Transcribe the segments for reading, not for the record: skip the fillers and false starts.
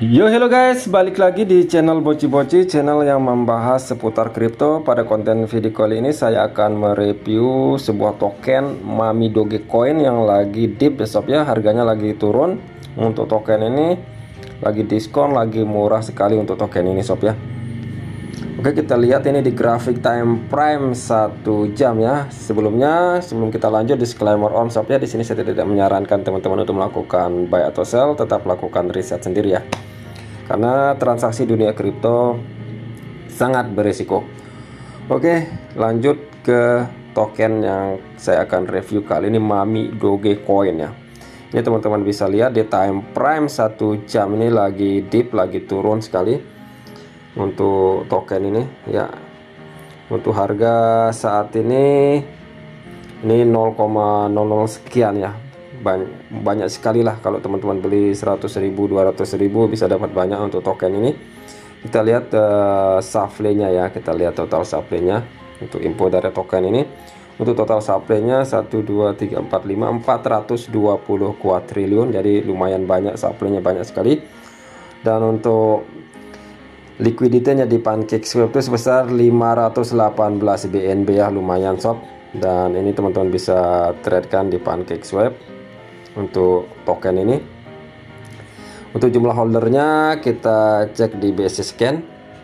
Yo hello guys, balik lagi di channel Boci-Boci, channel yang membahas seputar kripto. Pada konten video kali ini saya akan mereview sebuah token Mami Dogecoin yang lagi dip besok ya, harganya lagi turun. Untuk token ini lagi diskon, lagi murah sekali untuk token ini sob ya. Oke, kita lihat ini di grafik time frame 1 jam ya. Sebelum kita lanjut, disclaimer on sob ya. Di sini saya tidak menyarankan teman-teman untuk melakukan buy atau sell, tetap lakukan riset sendiri ya. Karena transaksi dunia kripto sangat berisiko. Oke, lanjut ke token yang saya akan review kali ini, Mami Dogecoin ya. Ini teman-teman bisa lihat di time frame 1 jam ini lagi dip, lagi turun sekali untuk token ini ya. Untuk harga saat ini 0,00 sekian ya. Banyak sekali lah kalau teman-teman beli 100.000 200.000 bisa dapat banyak untuk token ini. Kita lihat supply-nya ya, kita lihat total supply-nya untuk info dari token ini. Untuk total supply-nya 1 2 3 4 5 420 kuadriliun, jadi lumayan banyak, supply-nya banyak sekali. Dan untuk liquidity-nya di PancakeSwap itu sebesar 518 BNB ya, lumayan sob. Dan ini teman-teman bisa trade kan di PancakeSwap untuk token ini. Untuk jumlah holdernya kita cek di BSCScan.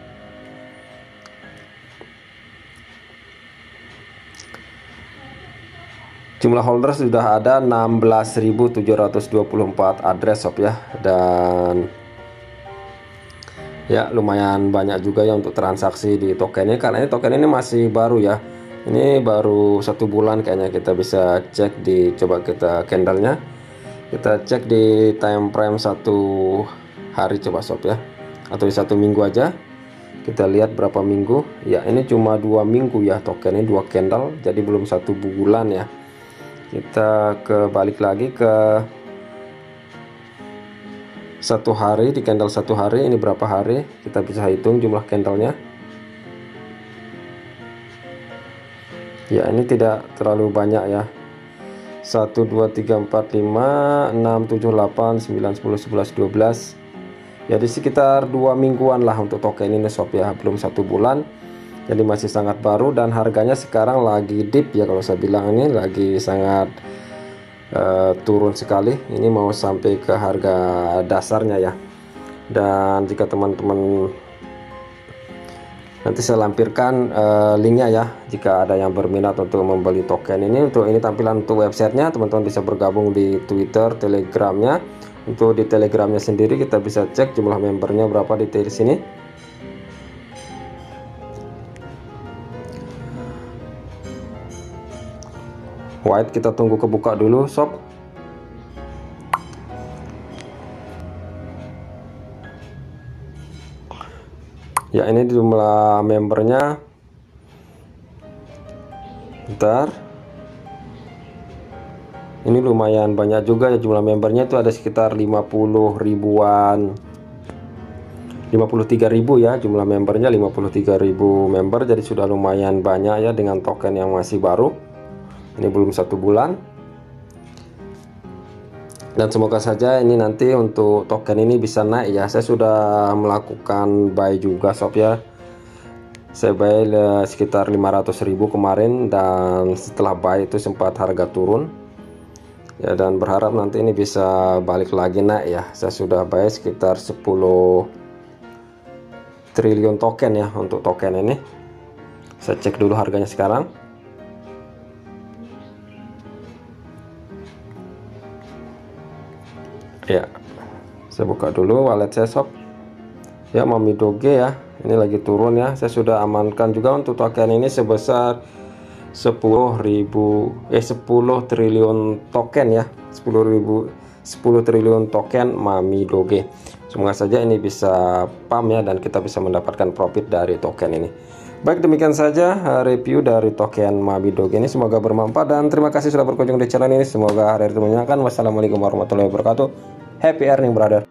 Jumlah holder sudah ada 16.724 address sob ya. Dan ya lumayan banyak juga ya untuk transaksi di token ini, karena ini token ini masih baru ya. Ini baru 1 bulan kayaknya. Kita bisa cek di, coba kita candlenya, kita cek di time frame 1 hari coba sob ya, atau di 1 minggu aja. Kita lihat berapa minggu ya. Ini cuma 2 minggu ya, token ini 2 candle, jadi belum 1 bulan ya. Kita balik lagi ke 1 hari, di candle 1 hari ini berapa hari, kita bisa hitung jumlah candlenya ya. Ini tidak terlalu banyak ya, 1 2 3 4 5 6 7 8 9 10 11 12, jadi sekitar 2 mingguan lah untuk token ini sob ya, belum 1 bulan, jadi masih sangat baru. Dan harganya sekarang lagi dip ya, kalau saya bilang ini lagi sangat turun sekali. Ini mau sampai ke harga dasarnya ya. Dan jika teman-teman, nanti saya lampirkan linknya ya, jika ada yang berminat untuk membeli token ini. Untuk ini tampilan untuk websitenya, teman-teman bisa bergabung di Twitter, Telegramnya. Untuk di Telegramnya sendiri kita bisa cek jumlah membernya berapa di sini. White kita tunggu kebuka dulu sob. Ya, ini jumlah membernya. Bentar. Ini lumayan banyak juga ya jumlah membernya, itu ada sekitar 50 ribuan. 53.000 ya jumlah membernya, 53.000 member, jadi sudah lumayan banyak ya dengan token yang masih baru. Ini belum 1 bulan. Dan semoga saja ini nanti untuk token ini bisa naik ya. Saya sudah melakukan buy juga sob ya. Saya buy sekitar 500.000 kemarin, dan setelah buy itu sempat harga turun ya, dan berharap nanti ini bisa balik lagi naik ya. Saya sudah buy sekitar 10 triliun token ya untuk token ini. Saya cek dulu harganya sekarang. Ya, saya buka dulu wallet saya sob ya, Mami Doge ya. Ini lagi turun ya. Saya sudah amankan juga untuk token ini sebesar 10 triliun token ya, 10 triliun token Mami Doge. Semoga saja ini bisa pump ya, dan kita bisa mendapatkan profit dari token ini. Baik, demikian saja review dari token Mami Doge ini. Semoga bermanfaat, dan terima kasih sudah berkunjung di channel ini. Semoga hari itu menyenangkan. Wassalamualaikum warahmatullahi wabarakatuh. Happy earning brother.